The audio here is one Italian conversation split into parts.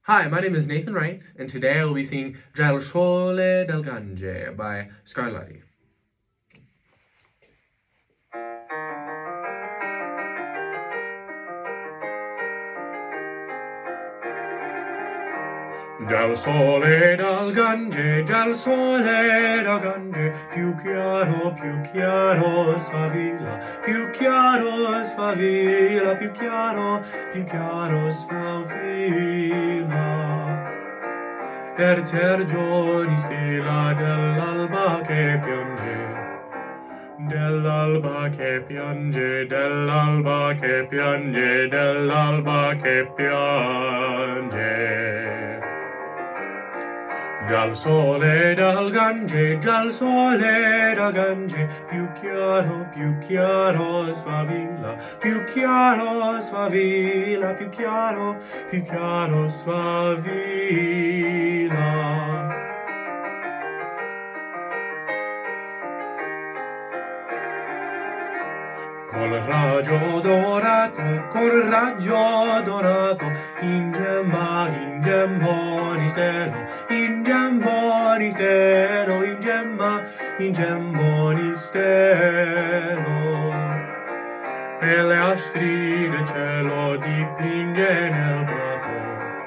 Hi, my name is Nathan Wright, and today I will be singing Già il sole del Gange by Scarlatti. Già il sole dal Gange, già il sole dal Gange, più chiaro sfavilla, più chiaro sfavilla, più chiaro sfavilla. Per 3 giorni stella dell'alba che piange, dell'alba che piange, dell'alba che piange, dell'alba che piange. Già il sole dal Gange, già il sole dal Gange, più chiaro sfavilla, più chiaro sfavilla, più chiaro sfavilla. Col raggio dorato, in gemma di stelo, in gemma di stelo, in gemma di stelo. E le astri del cielo dipinge nel prato,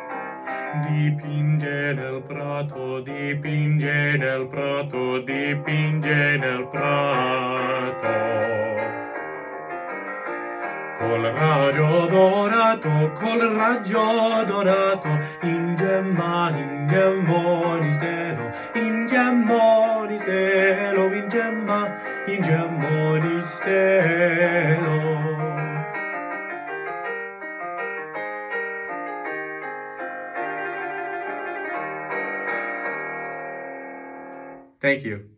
dipinge nel prato, dipinge nel prato, dipinge nel prato. Col raggio dorato, in gemma di stelo, in gemma di stelo, in gemma di stelo. Thank you.